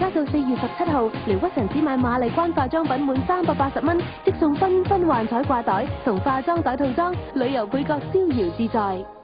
家到4月17號嚟屈臣氏買瑪麗關化妝品滿380蚊，即送繽紛幻彩掛袋同化妝袋套裝，旅遊配角逍遙自在。